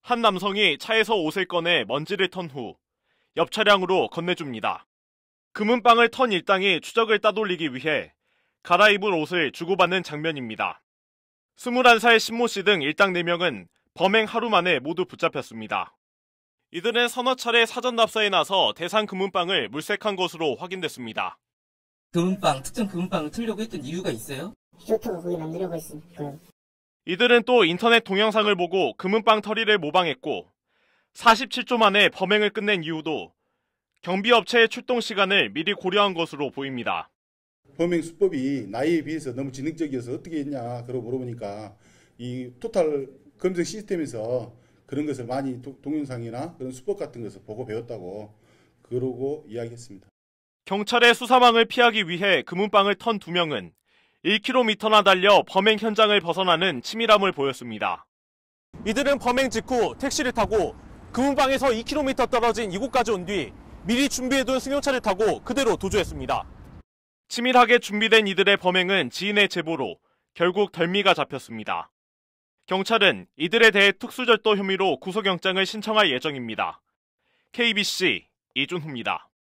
한 남성이 차에서 옷을 꺼내 먼지를 턴 후 옆 차량으로 건네줍니다. 금은방을 턴 일당이 추적을 따돌리기 위해 갈아입을 옷을 주고받는 장면입니다. 21살 신모 씨 등 일당 4명은 범행 하루 만에 모두 붙잡혔습니다. 이들은 서너 차례 사전 납사에 나서 대상 금은방을 물색한 것으로 확인됐습니다. 특정 금은방을 틀려고 했던 이유가 있어요? 좋다고 거기 만들려고 했으니까. 이들은 또 인터넷 동영상을 보고 금은방 털이를 모방했고 47초 만에 범행을 끝낸 이유도 경비업체의 출동 시간을 미리 고려한 것으로 보입니다. 범행 수법이 나이에 비해서 너무 지능적이어서 어떻게 했냐 그러고 물어보니까 이 토탈 검색 시스템에서 그런 것을 많이 동영상이나 그런 수법 같은 것을 보고 배웠다고 그러고 이야기했습니다. 경찰의 수사망을 피하기 위해 금은방을 턴 2명은 1km나 달려 범행 현장을 벗어나는 치밀함을 보였습니다. 이들은 범행 직후 택시를 타고 금은방에서 2km 떨어진 이곳까지 온 뒤 미리 준비해둔 승용차를 타고 그대로 도주했습니다. 치밀하게 준비된 이들의 범행은 지인의 제보로 결국 덜미가 잡혔습니다. 경찰은 이들에 대해 특수절도 혐의로 구속영장을 신청할 예정입니다. KBC 이준후입니다.